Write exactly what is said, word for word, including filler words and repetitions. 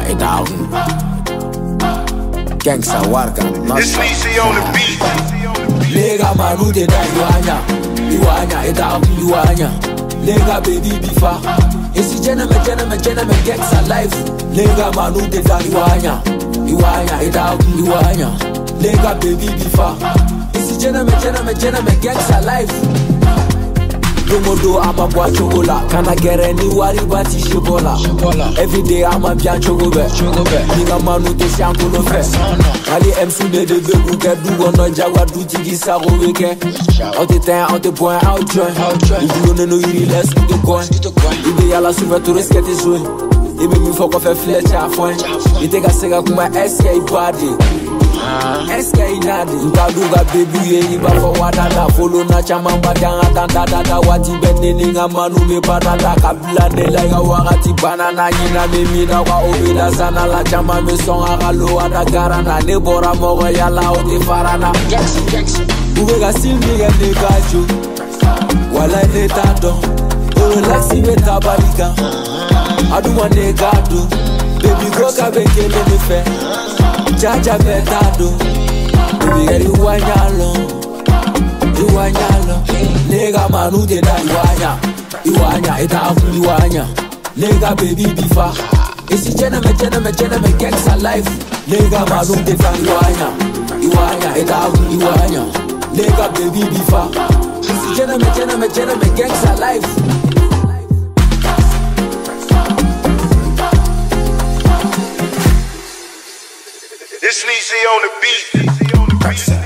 et down. Gangsta Warkane. It's Streetrap on the beat. Lega manu de da iwanya, iwanya et down iwanya. Lega baby bifa. Esi jena me jena me jena me gangsta life. Lega manu de da iwanya, iwanya et down iwanya. Lega baby bifa. Esi jena me jena me jena me gangsta life. Domodo I'm a boy chogola. Can I get any worry but it's chogola? Every day I'm a pian chogobe. Nigga manu te shanko no fe. Ali M C de de begu ke du gono jagwa du tigi sa go weke. Out the time, out the point, out join. If you don't know you less to the coin. Ibe yala super to risk it is win. Ibe mi fuck off a fletch a fine. You take a sega kuma S K body. S K nadi. Nkaduga baby ye iba for wadada. Follow na chama mbadanga tanda dada. Wati bende ninga manu me banana. Kabila de la ya wakati banana. Nina me mina wa obida sana. La chama me songa galo ada garana. Nebora mogo yala oti farana. Uwega silmi ya negajo. Wala netado. Relaxi me tabarika. Aduma negado. Baby go kabeke me me fe. Jaja betado. Baby get iwanyalo. Iwanyalo. Lega manu de da iwanya. Iwanya eta iwanya. Lega baby bifa. Esi jena me jena me jena me gangsta life. Lega manu de da iwanya. Iwanya eta iwanya. Lega baby bifa. Esi jena me jena me jena me gangsta life. It's Streetrap on the beat.